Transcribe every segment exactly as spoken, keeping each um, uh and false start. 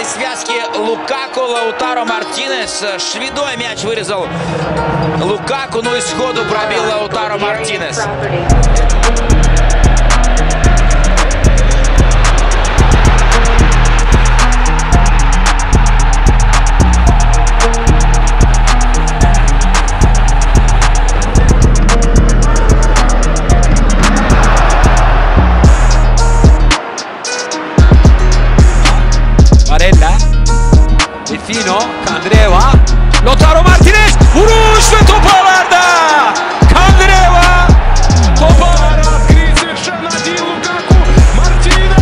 связке Лукаку, Лаутаро Мартинес. Шведой мяч вырезал Лукаку, но и сходу пробил Лаутаро Мартинес. Barella, Defino, Candreva, Lautaro Martinez, vuruş ve topu ağlarda. Candreva, topu ağlarda. Совершенно один Лукаку, Мартинес!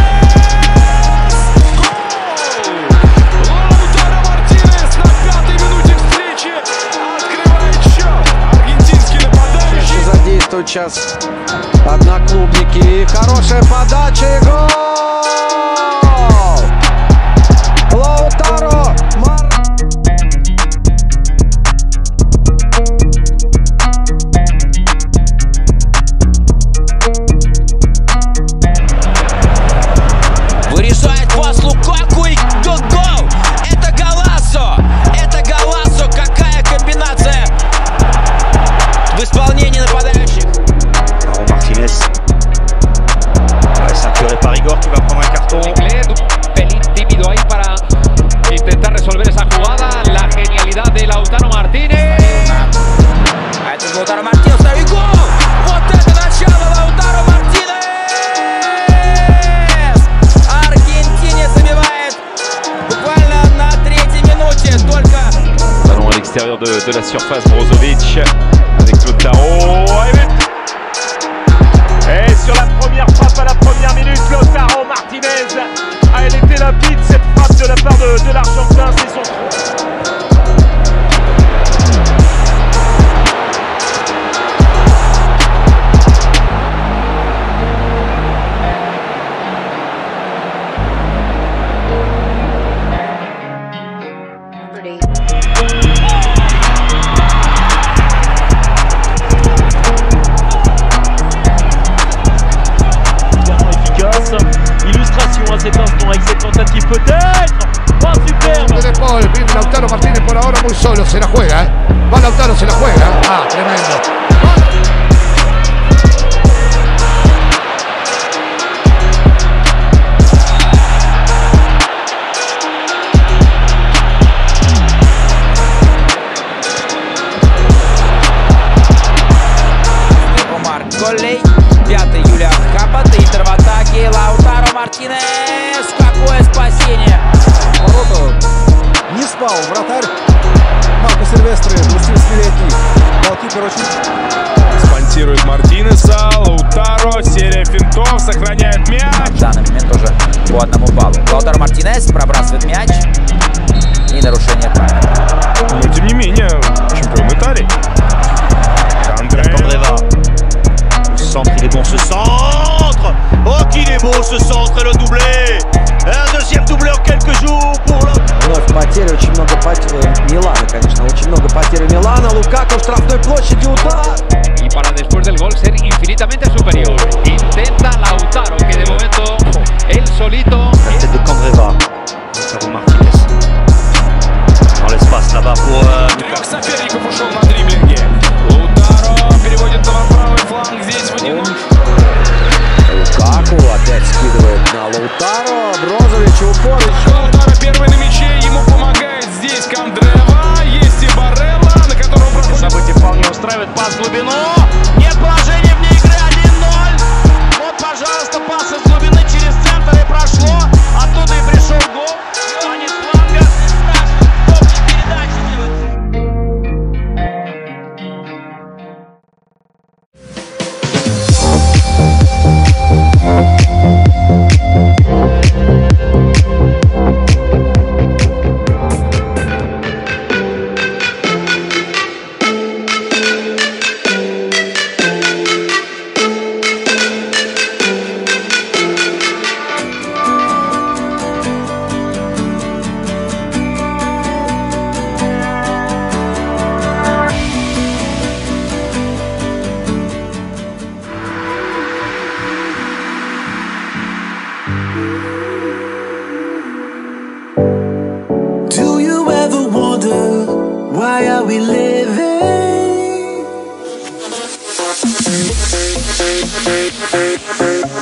Гол! Лаутаро Мартинес на пятой минуте встречи открывает счет. Аргентинский нападающий. Задействуют сейчас одноклубники. Хорошая подача и гол! Лаутаро Мар... Вырезает пас Лукаку и гол! Это Голассо! Это Голассо! Какая комбинация в исполнении нападающих! Martinez. Ouais, ceinturé par Igor qui va prendre un carton. Pelín tímido ahí para intentar resolver esa jugada. La genialidad de Lautaro Martínez. А это Лаутаро Мартинес, и гол! Вот это начало Лаутаро Мартинес! Аргентинец забивает буквально на третьей минуте, только... Ballon à l'extérieur de, de la surface, Brozovic avec Lautaro. Et sur la première frappe à la première minute, Lautaro Martinez. Ah, elle était limpide cette frappe de la part de, de l'Argentin, c'est son trou. Illustration à cet instant avec cette tentative peut-être. Oh, superbe. De Paul, viene Lautaro Martínez por ahora muy solo, se la juega, ¿eh? Va Lautaro, se la juega. Ah, tremendo. Омар Коллей, пятый Юлиан Капат, Интер в атаке, Лаутаро Мартинес, какое спасение! Не спал вратарь Марко Сильвестре, двадцатисемилетний голкипер, очень... Спонсирует Мартинеса, Лаутаро, серия финтов, сохраняет мяч. В данный момент уже по одному баллу. Лаутаро Мартинес пробрасывает мяч и нарушение правил. Но тем не менее, чемпион Италии. Candreva. Le centre, il est bon ce centre. Oh, qu'il est beau ce centre, le doublé. Un deuxième doublé en quelques jours pour le... Вновь потери, очень много потерь Милана, конечно, очень много потерь Милана. Лукаку в штрафной площади, удар. Y para después del gol ser infinitamente superior. Intenta Lautaro, que de momento él solito. La tête de Candreva. Lautaro Martinez. Dans l'espace là-bas pour... Euh, Трех соперников ушел на дриблинге. Лаутаро переводит на правый фланг. Здесь в одиночку. Лукаку опять скидывает на Лаутаро. Брозович, упор еще. Лаутаро первый на мяче. Ему помогает здесь Candreva. Есть и Барелла, на котором проходит. Событие вполне устраивает. Пас в глубину. Нет положения вне игры. один ноль. Вот, пожалуйста, пас из глубины через центр и прошло. Оттуда и пришел гол. Танец фланга. Страшно. Передачи делать. why are we living?